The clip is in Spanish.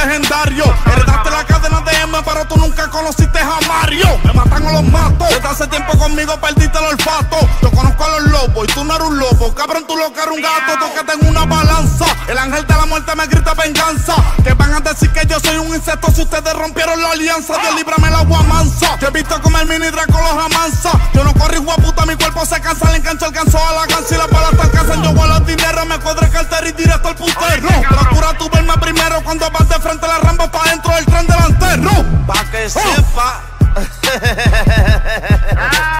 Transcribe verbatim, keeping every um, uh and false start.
legendario. Heredaste la cadena de M, pero tú nunca conociste a Mario. Me matan o los mato. Desde hace tiempo conmigo perdiste el olfato. Yo conozco a los lobos y tú no eres un lobo. Cabrón, tú lo que eres un gato, tú que tengo una balanza. El ángel de la muerte me grita venganza. Que van a decir que yo soy un insecto si ustedes rompieron la alianza. Dios líbrame el agua mansa. Yo he visto como el mini Draco los amansa. Yo no corro igual puta, mi cuerpo se cansa. Le engancho alcanzó a la cansa y las balas te alcanzan. Yo vuelo el dinero, me cuadré cartera y directo al putero. Procura tú verme primero cuando vas de frente la rampa pa' dentro del tren delantero. Pa' que se